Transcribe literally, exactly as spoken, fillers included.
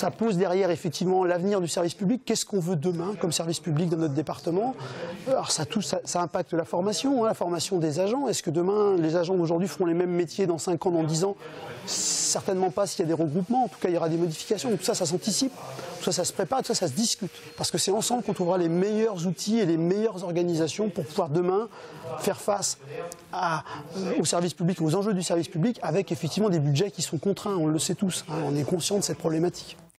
ça pose derrière effectivement l'avenir du service public. Qu'est-ce qu'on veut demain comme service public dans notre département? Alors ça, tout, ça, ça impacte la formation, hein, la formation des agents. Est-ce que demain, les agents d'aujourd'hui feront les mêmes métiers dans cinq ans, dans dix ans? Certainement pas s'il y a des regroupements. En tout cas, il y aura des modifications. Donc tout ça, ça s'anticipe. Tout ça, ça se prépare. Tout ça, ça se discute. Parce que c'est ensemble qu'on trouvera les meilleurs outils et les meilleures organisations pour pouvoir demain faire face à, au service public, aux enjeux du service public, avec effectivement des budgets qui sont contraints. On le sait tous. Hein, on est conscient de cette problématique.